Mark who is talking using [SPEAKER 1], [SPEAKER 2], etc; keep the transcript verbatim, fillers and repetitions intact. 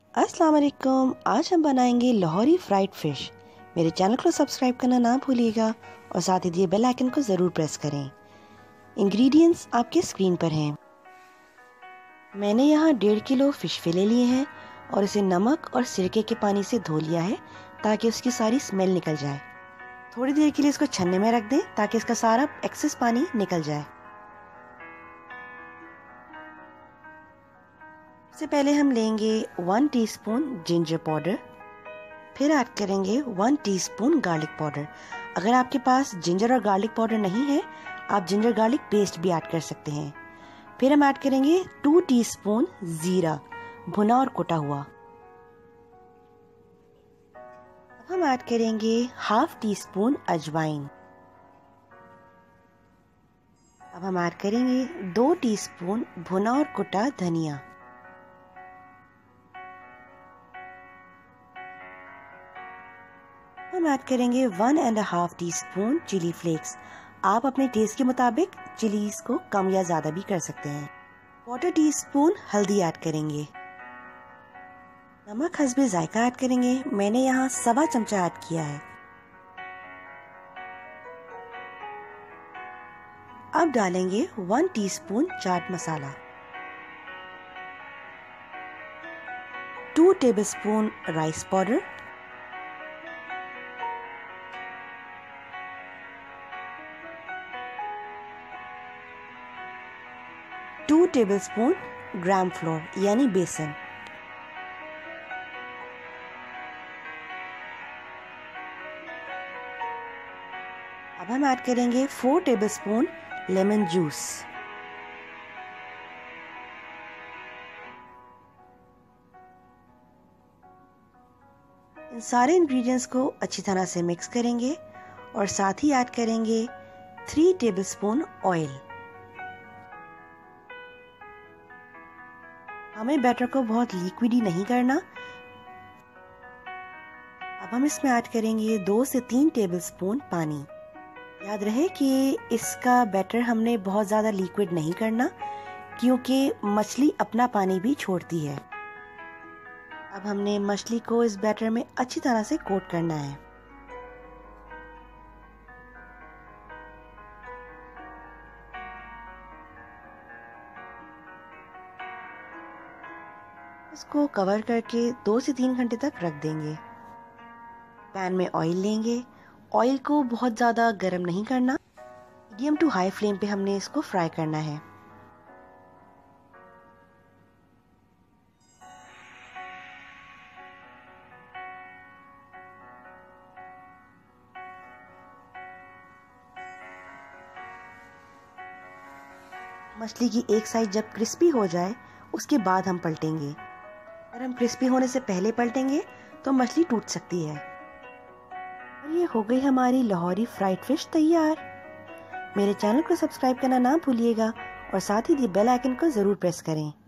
[SPEAKER 1] अस्सलाम वालेकुम। आज हम बनाएंगे लाहौरी फ्राइड फ़िश। मेरे चैनल को सब्सक्राइब करना ना भूलिएगा और साथ ही दिए बेल आइकन को ज़रूर प्रेस करें। इंग्रेडिएंट्स आपके स्क्रीन पर हैं। मैंने यहाँ डेढ़ किलो फ़िश फिले लिए हैं और इसे नमक और सिरके के पानी से धो लिया है ताकि उसकी सारी स्मेल निकल जाए। थोड़ी देर के लिए इसको छन्ने में रख दें ताकि इसका सारा एक्सेस पानी निकल जाए। सबसे पहले हम लेंगे वन टीस्पून जिंजर पाउडर, फिर ऐड करेंगे वन टीस्पून गार्लिक पाउडर। अगर आपके पास जिंजर और गार्लिक पाउडर नहीं है, आप जिंजर गार्लिक पेस्ट भी ऐड कर सकते हैं। फिर हम ऐड करेंगे टू टीस्पून जीरा, भुना और कुटा हुआ। अब हम ऐड करेंगे हाफ टी स्पून अजवाइन। अब हम ऐड करेंगे दो टीस्पून भुना और कुटा धनिया। हम ऐड करेंगे one and half teaspoon chilli flakes. आप अपने टेस्ट के मुताबिक चिलीज को कम या ज्यादा भी कर सकते हैं। क्वार्टर टी स्पून हल्दी ऐड करेंगे। नमक हस्बे जायका ऐड करेंगे। मैंने यहाँ सवा चमचा ऐड किया है। अब डालेंगे one teaspoon chaat masala, two tablespoon rice powder, two tablespoon gram flour यानी बेसन, अब हम ऐड करेंगे फोर टेबलस्पून लेमन जूस। इन सारे इंग्रेडिएंट्स को अच्छी तरह से मिक्स करेंगे और साथ ही ऐड करेंगे थ्री टेबलस्पून ऑयल। हमें बैटर को बहुत लिक्विडी नहीं करना। अब हम इसमें ऐड करेंगे दो से तीन टेबलस्पून पानी। याद रहे कि इसका बैटर हमने बहुत ज़्यादा लिक्विड नहीं करना क्योंकि मछली अपना पानी भी छोड़ती है। अब हमने मछली को इस बैटर में अच्छी तरह से कोट करना है। इसको कवर करके दो से तीन घंटे तक रख देंगे। पैन में ऑयल लेंगे। ऑयल को बहुत ज़्यादा गर्म नहीं करना, मीडियम टू हाई फ्लेम पे हमने इसको फ्राई करना है। मछली की एक साइड जब क्रिस्पी हो जाए उसके बाद हम पलटेंगे। अगर हम क्रिस्पी होने से पहले पलटेंगे तो मछली टूट सकती है। और ये हो गई हमारी लाहौरी फ्राइड फिश तैयार। मेरे चैनल को सब्सक्राइब करना ना भूलिएगा और साथ ही बेल आइकन को ज़रूर प्रेस करें।